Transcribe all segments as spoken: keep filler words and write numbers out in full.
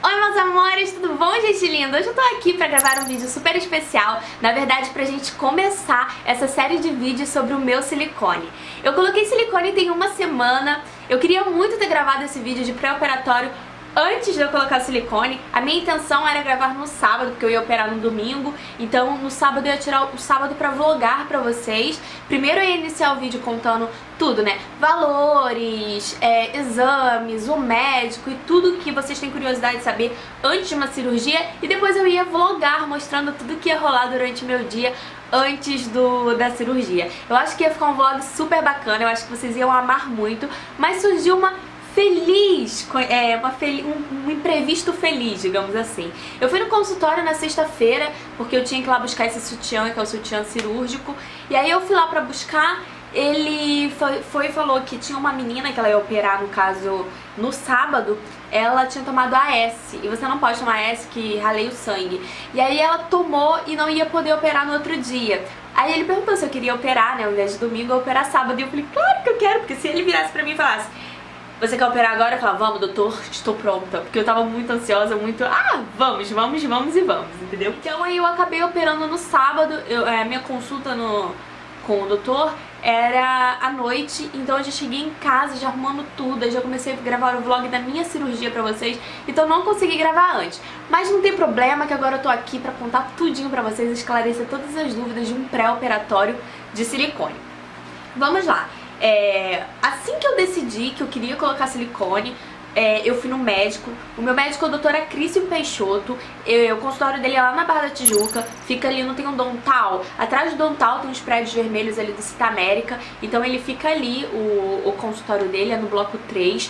Oi meus amores, tudo bom, gente linda? Hoje eu tô aqui pra gravar um vídeo super especial, na verdade pra gente começar essa série de vídeos sobre o meu silicone. Eu coloquei silicone tem uma semana, eu queria muito ter gravado esse vídeo de pré-operatório antes de eu colocar silicone. A minha intenção era gravar no sábado, porque eu ia operar no domingo. Então no sábado eu ia tirar o sábado pra vlogar pra vocês. Primeiro eu ia iniciar o vídeo contando tudo, né? Valores, é, exames, o médico e tudo que vocês têm curiosidade de saber antes de uma cirurgia. E depois eu ia vlogar mostrando tudo que ia rolar durante o meu dia antes do, da cirurgia. Eu acho que ia ficar um vlog super bacana, eu acho que vocês iam amar muito. Mas surgiu uma feliz, é, uma fel... um, um imprevisto feliz, digamos assim. Eu fui no consultório na sexta-feira, porque eu tinha que ir lá buscar esse sutiã, que é o sutiã cirúrgico. E aí eu fui lá pra buscar, ele foi, foi e falou que tinha uma menina que ela ia operar, no caso, no sábado. Ela tinha tomado A S, e você não pode tomar A S que raleia o sangue. E aí ela tomou e não ia poder operar no outro dia. Aí ele perguntou se eu queria operar, né, ao invés de domingo, eu operar sábado. E eu falei, claro que eu quero, porque se ele virasse pra mim e falasse, você quer operar agora? Eu falava, vamos doutor, estou pronta. Porque eu tava muito ansiosa, muito, ah, vamos, vamos, vamos e vamos, entendeu? Então aí eu acabei operando no sábado, eu, a minha consulta no, com o doutor era à noite. Então eu já cheguei em casa, já arrumando tudo, eu já comecei a gravar o vlog da minha cirurgia pra vocês. Então não consegui gravar antes. Mas não tem problema, que agora eu tô aqui pra contar tudinho pra vocês, esclarecer todas as dúvidas de um pré-operatório de silicone. Vamos lá. É, assim que eu decidi que eu queria colocar silicone, é, eu fui no médico. O meu médico é o doutor Acrício Peixoto. eu, O consultório dele é lá na Barra da Tijuca. Fica ali, não tem um Dontal. Atrás do Dontal tem uns prédios vermelhos ali do Cita América. Então ele fica ali, o, o consultório dele é no bloco três.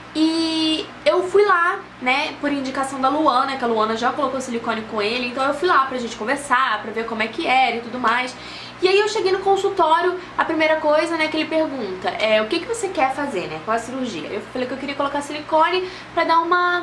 E eu fui lá, né, por indicação da Luana, que a Luana já colocou silicone com ele. Então eu fui lá pra gente conversar, pra ver como é que era e tudo mais. E aí eu cheguei no consultório, a primeira coisa, né, que ele pergunta é o que que você quer fazer, né, qual a cirurgia? Eu falei que eu queria colocar silicone pra dar uma,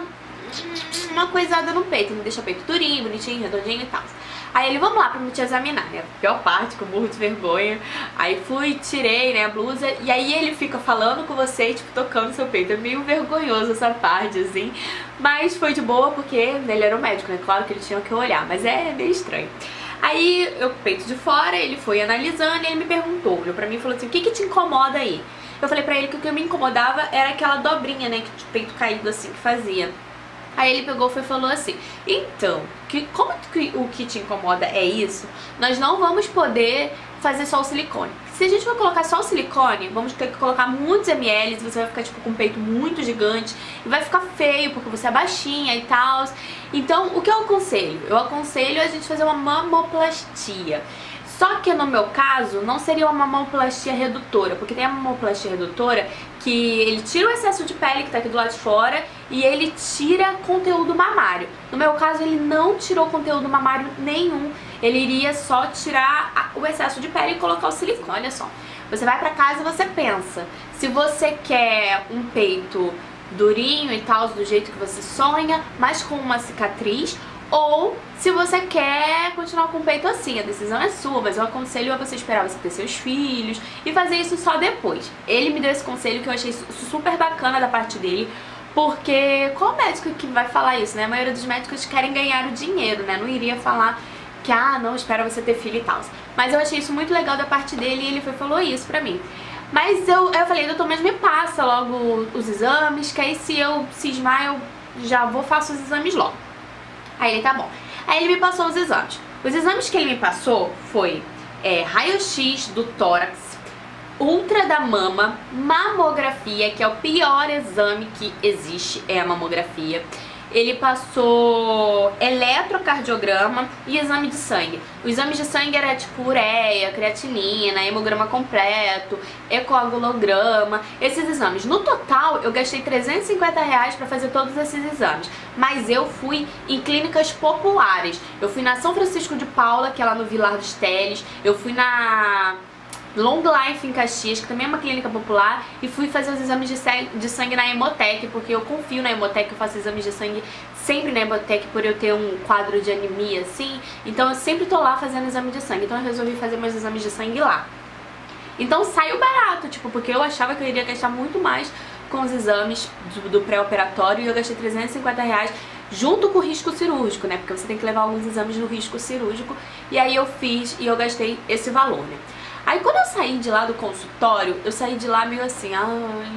uma coisada no peito, me deixar o peito durinho, bonitinho, redondinho e tal. Aí ele, vamos lá pra me te examinar, né, a pior parte, que eu morro de vergonha. Aí fui, tirei, né, a blusa, e aí ele fica falando com você, tipo, tocando seu peito. É meio vergonhoso essa parte, assim, mas foi de boa porque ele era o médico, né, claro que ele tinha que olhar, mas é meio estranho. Aí, eu peito de fora, ele foi analisando e ele me perguntou, olhou pra mim e falou assim, o que que te incomoda aí? Eu falei pra ele que o que me incomodava era aquela dobrinha, né, que de peito caído assim que fazia. Aí ele pegou e falou assim, então, que, como que o que te incomoda é isso, nós não vamos poder fazer só o silicone. Se a gente for colocar só o silicone, vamos ter que colocar muitos mililitros, você vai ficar tipo com um peito muito gigante e vai ficar feio porque você é baixinha e tal. Então, o que eu aconselho? Eu aconselho a gente fazer uma mamoplastia. Só que no meu caso, não seria uma mamoplastia redutora, porque tem a mamoplastia redutora que ele tira o excesso de pele que tá aqui do lado de fora e ele tira conteúdo mamário. No meu caso, ele não tirou conteúdo mamário nenhum, ele iria só tirar o excesso de pele e colocar o silicone. Olha só, você vai pra casa e você pensa, se você quer um peito durinho e tal, do jeito que você sonha, mas com uma cicatriz, ou se você quer continuar com o peito assim, a decisão é sua, mas eu aconselho a você esperar você ter seus filhos e fazer isso só depois. Ele me deu esse conselho que eu achei super bacana da parte dele, porque qual médico que vai falar isso, né? A maioria dos médicos querem ganhar o dinheiro, né? Não iria falar que, ah, não, espera você ter filho e tal. Mas eu achei isso muito legal da parte dele e ele foi, falou isso pra mim. Mas eu, eu falei, doutor, mas me passa logo os exames, que aí se eu cismar eu já vou, faço os exames logo. Aí ele, tá bom. Aí ele me passou os exames. Os exames que ele me passou foi é, raio-x do tórax, ultra da mama, mamografia, que é o pior exame que existe, é a mamografia. Ele passou eletrocardiograma e exame de sangue. O exame de sangue era tipo ureia, creatinina, hemograma completo, ecoagulograma, esses exames. No total, eu gastei trezentos e cinquenta reais pra fazer todos esses exames. Mas eu fui em clínicas populares. Eu fui na São Francisco de Paula, que é lá no Vilar dos Teles. Eu fui na Long Life em Caxias, que também é uma clínica popular, e fui fazer os exames de sangue, de sangue na Hemotec, porque eu confio na Hemotec, eu faço exames de sangue sempre na Hemotec por eu ter um quadro de anemia assim, então eu sempre tô lá fazendo exame de sangue, então eu resolvi fazer meus exames de sangue lá. Então saiu barato, tipo, porque eu achava que eu iria gastar muito mais com os exames do, do pré-operatório e eu gastei trezentos e cinquenta reais. junto com o risco cirúrgico, né? Porque você tem que levar alguns exames no risco cirúrgico. E aí eu fiz e eu gastei esse valor, né? Aí quando eu saí de lá do consultório, eu saí de lá meio assim, ai...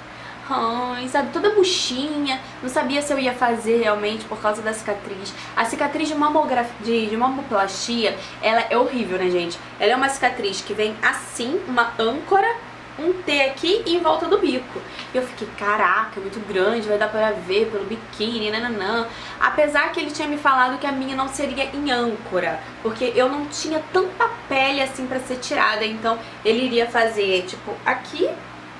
Ai, sabe, toda murchinha, não sabia se eu ia fazer realmente por causa da cicatriz. A cicatriz de, mamografia, de, de mamoplastia, ela é horrível, né, gente? Ela é uma cicatriz que vem assim, uma âncora, um T aqui e em volta do bico. E eu fiquei, caraca, é muito grande, vai dar pra ver pelo biquíni, nananã. Apesar que ele tinha me falado que a minha não seria em âncora, porque eu não tinha tanta pele assim pra ser tirada. Então ele iria fazer, tipo, aqui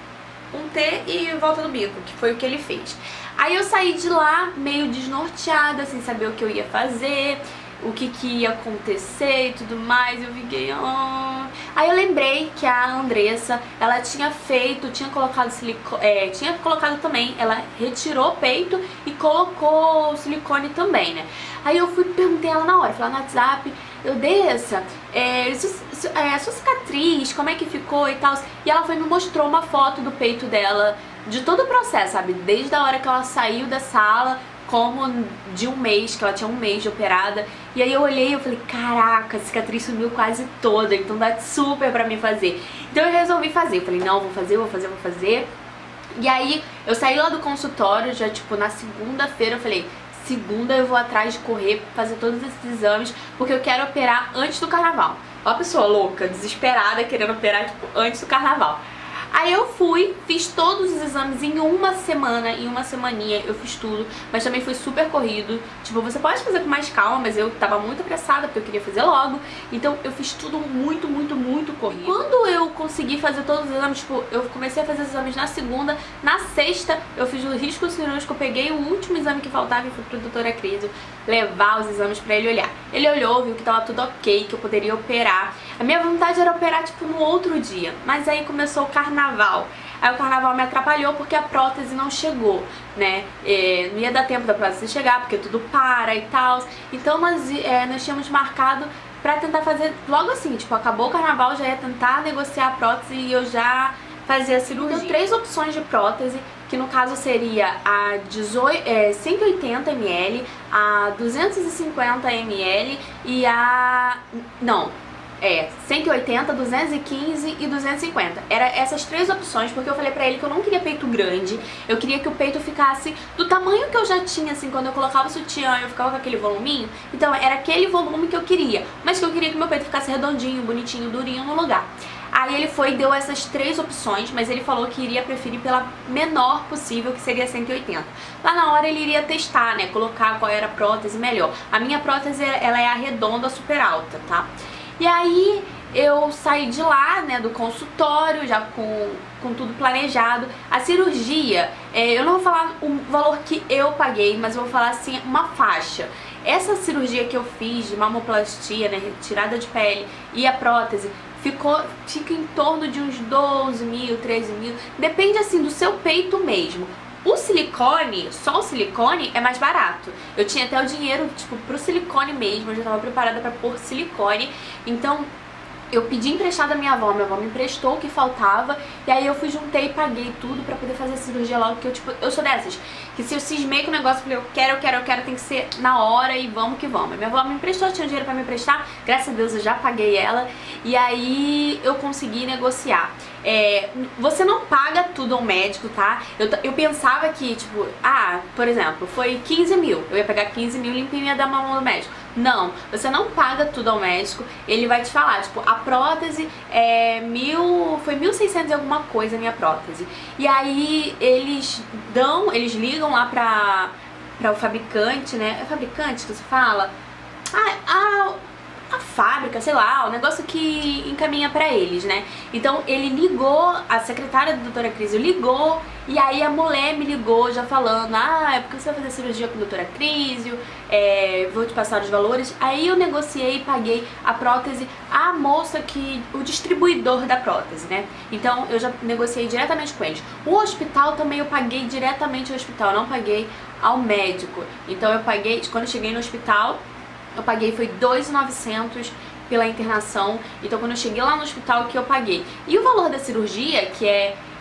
um T e em volta do bico, que foi o que ele fez. Aí eu saí de lá meio desnorteada, sem saber o que eu ia fazer, o que, que ia acontecer e tudo mais. Eu fiquei... Oh. Aí eu lembrei que a Andressa, ela tinha feito, tinha colocado silicone, é, tinha colocado também, ela retirou o peito e colocou o silicone também, né? Aí eu fui e perguntei ela na hora, falei no WhatsApp, eu dessa, é, é, a sua cicatriz, como é que ficou e tal. E ela foi e me mostrou uma foto do peito dela, de todo o processo, sabe? Desde a hora que ela saiu da sala, como de um mês, que ela tinha um mês de operada. E aí eu olhei e eu falei, caraca, a cicatriz sumiu quase toda, então dá super pra mim fazer. Então eu resolvi fazer, eu falei, não, vou fazer, vou fazer, vou fazer. E aí eu saí lá do consultório, já tipo na segunda-feira, eu falei, segunda eu vou atrás de correr, fazer todos esses exames, porque eu quero operar antes do carnaval. Ó a pessoa louca, desesperada, querendo operar tipo antes do carnaval. Aí eu fui, fiz todos os exames em uma semana, em uma semaninha eu fiz tudo, mas também foi super corrido. Tipo, você pode fazer com mais calma, mas eu tava muito apressada porque eu queria fazer logo. Então eu fiz tudo muito, muito, muito corrido. Quando eu consegui fazer todos os exames, tipo, eu comecei a fazer os exames na segunda, na sexta eu fiz o risco cirúrgico, eu peguei o último exame que faltava e fui pro doutor Acrisio levar os exames pra ele olhar. Ele olhou, viu que tava tudo ok, que eu poderia operar. A minha vontade era operar, tipo, no outro dia, mas aí começou o carnaval. Aí o carnaval me atrapalhou porque a prótese não chegou, né? É, não ia dar tempo da prótese chegar, porque tudo para e tal. Então nós, é, nós tínhamos marcado pra tentar fazer logo assim, tipo, acabou o carnaval, já ia tentar negociar a prótese e eu já fazia a cirurgia. Então, três opções de prótese, que no caso seria a dezoito, é, cento e oitenta mililitros, a duzentos e cinquenta mililitros e a... não... É, cento e oitenta, duzentos e quinze e duzentos e cinquenta. Era essas três opções, porque eu falei pra ele que eu não queria peito grande. Eu queria que o peito ficasse do tamanho que eu já tinha, assim, quando eu colocava o sutiã, eu ficava com aquele voluminho. Então era aquele volume que eu queria, mas que eu queria que meu peito ficasse redondinho, bonitinho, durinho no lugar. Aí ele foi e deu essas três opções, mas ele falou que iria preferir pela menor possível, que seria cento e oitenta. Lá na hora ele iria testar, né, colocar qual era a prótese melhor. A minha prótese, ela é a redonda super alta, tá? E aí eu saí de lá, né, do consultório, já com, com tudo planejado. A cirurgia, é, eu não vou falar o valor que eu paguei, mas eu vou falar assim, uma faixa. Essa cirurgia que eu fiz de mamoplastia, né, retirada de pele e a prótese, ficou, fica em torno de uns doze mil, treze mil, depende assim do seu peito mesmo. O silicone, só o silicone é mais barato. Eu tinha até o dinheiro, tipo, pro silicone mesmo, eu já tava preparada pra pôr silicone. Então, eu pedi emprestado da minha avó, minha avó me emprestou o que faltava. E aí eu fui, juntei e paguei tudo pra poder fazer a cirurgia logo. Que eu, tipo, eu sou dessas, que se eu cismei com o negócio, eu falei, eu quero, eu quero, eu quero, tem que ser na hora e vamos que vamos. Minha avó me emprestou, tinha dinheiro pra me emprestar, graças a Deus eu já paguei ela. E aí eu consegui negociar. É, você não paga tudo ao médico, tá? Eu, eu pensava que, tipo, ah, por exemplo, foi quinze mil. Eu ia pegar quinze mil limpinho e ia dar uma mão no médico. Não, você não paga tudo ao médico. Ele vai te falar, tipo, a prótese é mil, foi mil e seiscentos e alguma coisa a minha prótese. E aí eles dão, eles ligam lá pra, pra o fabricante, né? É fabricante que você fala? Ah, ah a fábrica, sei lá, o negócio que encaminha pra eles, né? Então ele ligou, a secretária do doutor Acrisio ligou, e aí a mulher me ligou já falando, ah, é porque você vai fazer cirurgia com o doutor Acrisio, é, vou te passar os valores. Aí eu negociei e paguei a prótese à moça que, o distribuidor da prótese, né? Então eu já negociei diretamente com eles. O hospital também eu paguei diretamente ao hospital, eu não paguei ao médico. Então eu paguei, quando eu cheguei no hospital, eu paguei foi dois mil e novecentos pela internação. Então quando eu cheguei lá no hospital que eu paguei. E o valor da cirurgia, que é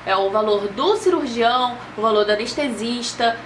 é o valor do cirurgião, o valor do anestesista,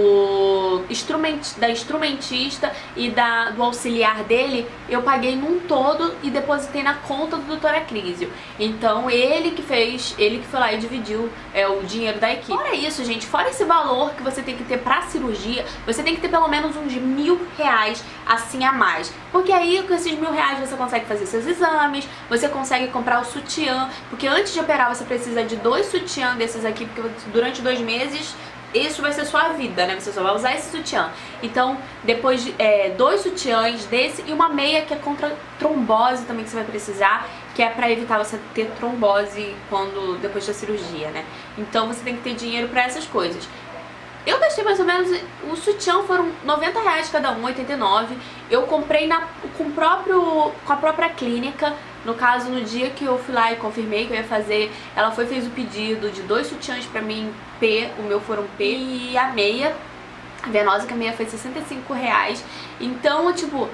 do instrument, da instrumentista e da, do auxiliar dele, eu paguei num todo e depositei na conta do doutor Acrísio. Então ele que fez, ele que foi lá e dividiu é, o dinheiro da equipe. Fora isso, gente, fora esse valor que você tem que ter pra cirurgia, você tem que ter pelo menos uns mil reais assim a mais. Porque aí com esses mil reais você consegue fazer seus exames, você consegue comprar o sutiã, porque antes de operar você precisa de dois sutiã desses aqui, porque durante dois meses isso vai ser sua vida, né? Você só vai usar esse sutiã. Então, depois de é, dois sutiãs desse e uma meia que é contra trombose também que você vai precisar, que é pra evitar você ter trombose quando depois da cirurgia, né? Então você tem que ter dinheiro pra essas coisas. Eu gastei mais ou menos, o sutiã foram noventa reais cada um, oitenta e nove. Eu comprei na, com, o próprio, com a própria clínica. No caso, no dia que eu fui lá e confirmei que eu ia fazer, ela foi fez o pedido de dois sutiãs pra mim, P, o meu foram P, e a meia, a venosa, que a meia foi sessenta e cinco reais. Então, tipo,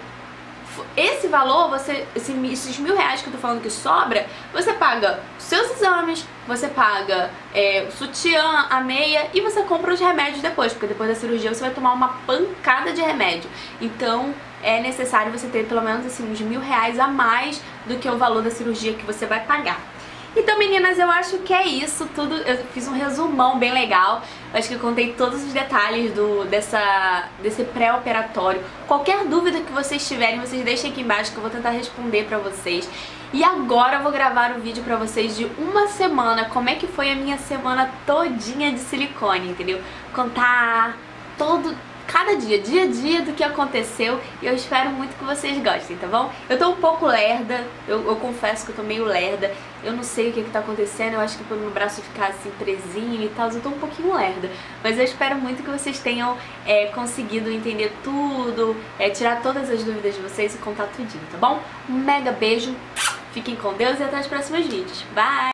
esse valor, você, esse, esses mil reais que eu tô falando que sobra, você paga os seus exames, você paga é, o sutiã, a meia e você compra os remédios depois, porque depois da cirurgia você vai tomar uma pancada de remédio. Então é necessário você ter pelo menos assim uns mil reais a mais do que o valor da cirurgia que você vai pagar. Então, meninas, eu acho que é isso tudo. Eu fiz um resumão bem legal. Eu acho que eu contei todos os detalhes do, dessa, desse pré-operatório. Qualquer dúvida que vocês tiverem, vocês deixem aqui embaixo que eu vou tentar responder pra vocês. E agora eu vou gravar um vídeo pra vocês de uma semana, como é que foi a minha semana todinha de silicone, entendeu? Contar todo... cada dia, dia a dia do que aconteceu, e eu espero muito que vocês gostem, tá bom? Eu tô um pouco lerda, eu, eu confesso que eu tô meio lerda, eu não sei o que que tá acontecendo, eu acho que por meu braço ficar assim presinho e tal, eu tô um pouquinho lerda, mas eu espero muito que vocês tenham é, conseguido entender tudo, é, tirar todas as dúvidas de vocês e contar tudinho, tá bom? Um mega beijo, fiquem com Deus e até os próximos vídeos, bye!